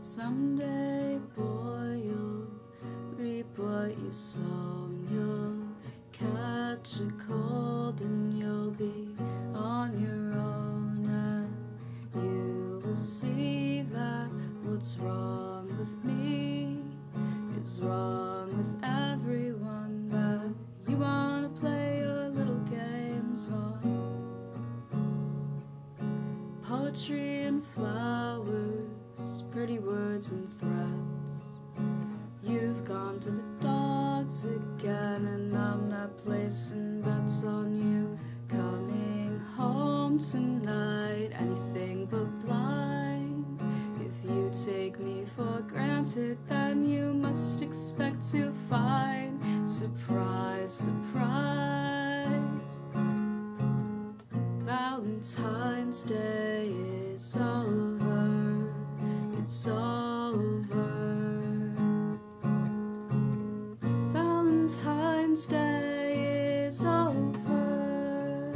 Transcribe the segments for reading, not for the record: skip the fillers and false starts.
Someday, boy, you'll reap what you've sown. You'll catch a cold and you'll be on your own, and you will see that what's wrong with me is wrong with everyone that you want to play your little games on. Poetry and flowers, pretty words and threats. You've gone to the dogs again, and I'm not placing bets on you coming home tonight. Anything but blind. If you take me for granted, then you must expect to find surprise, surprise. Valentine's Day is over, it's over. Valentine's Day is over.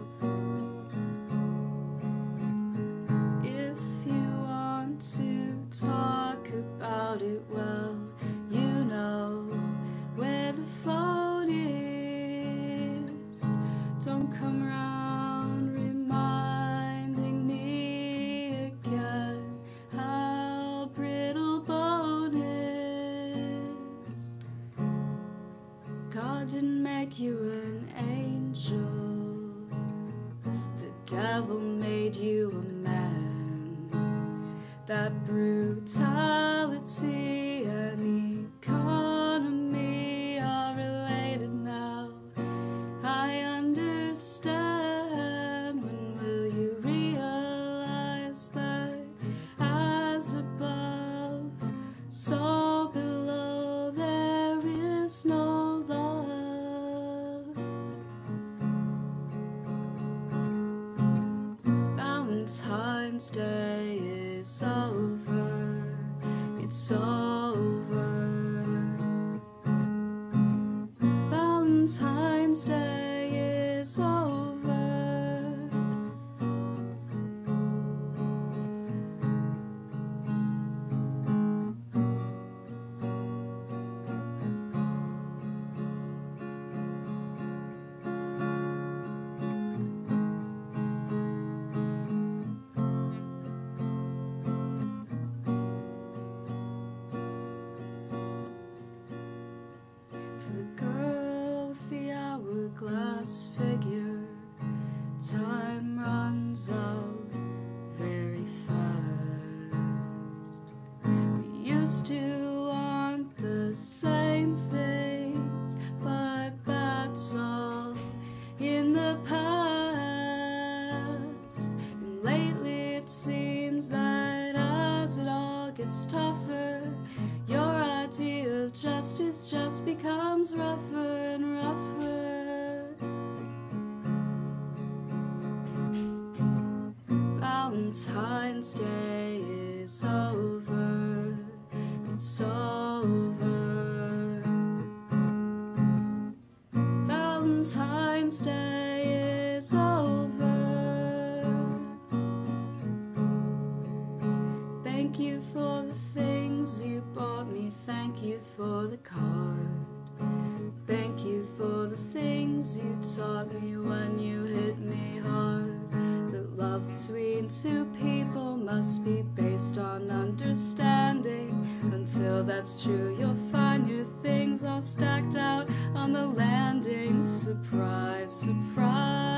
If you want to talk about it, well, you know where the phone is. Don't come around reminding me again how brittle bone is. God didn't make you an angel, the devil made you a man. That brutality and economy are related now. I understand. When will you realize that as above, so below, there is no love? Valentine's Day is over, it's over. Valentine's Day is over. For the girl with the hourglass figure, time runs out very fast. We used to want the same things, but that's all in the past. And lately it seems that as it all gets tougher, your idea of justice just becomes rougher and rougher. Valentine's Day is over, it's over. Valentine's Day is over. Thank you for the things you bought me, thank you for the card. Thank you for the things you taught me when you hit me hard. That love between two people must be based on understanding. Until that's true, you'll find your things all stacked out on the landing. Surprise, surprise.